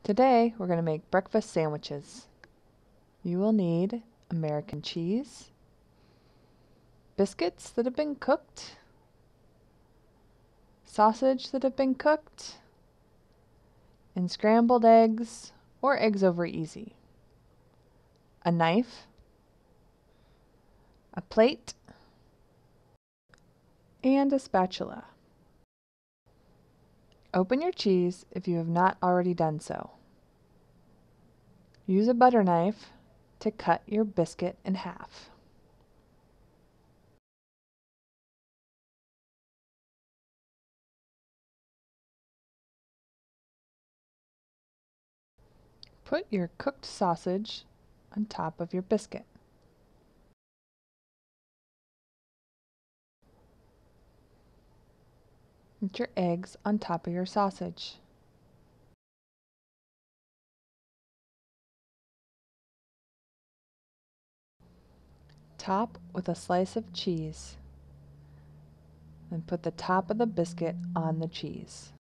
Today we're going to make breakfast sandwiches. You will need American cheese, biscuits that have been cooked, sausage that have been cooked, and scrambled eggs or eggs over easy, a knife, a plate, and a spatula. Open your cheese if you have not already done so. Use a butter knife to cut your biscuit in half. Put your cooked sausage on top of your biscuit. Put your eggs on top of your sausage. Top with a slice of cheese. Then put the top of the biscuit on the cheese.